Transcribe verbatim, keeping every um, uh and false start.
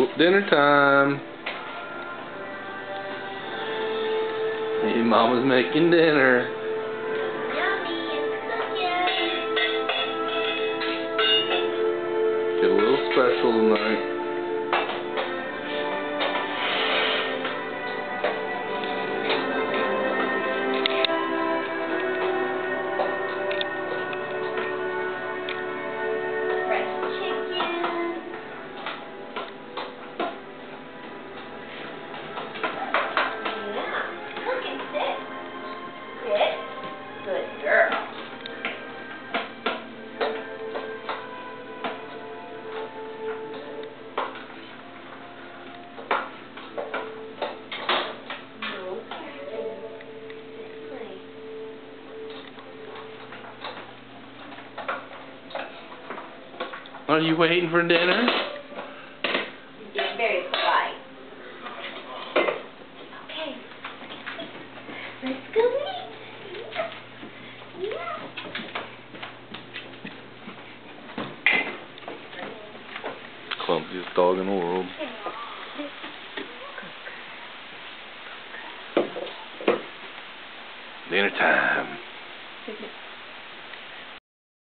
dinner time. Hey, Mama's making dinner. Get a little special tonight. Are you waiting for dinner? You're very polite. Okay. Let's go eat. Yeah. Yeah. Clumsiest dog in the world. Dinner time.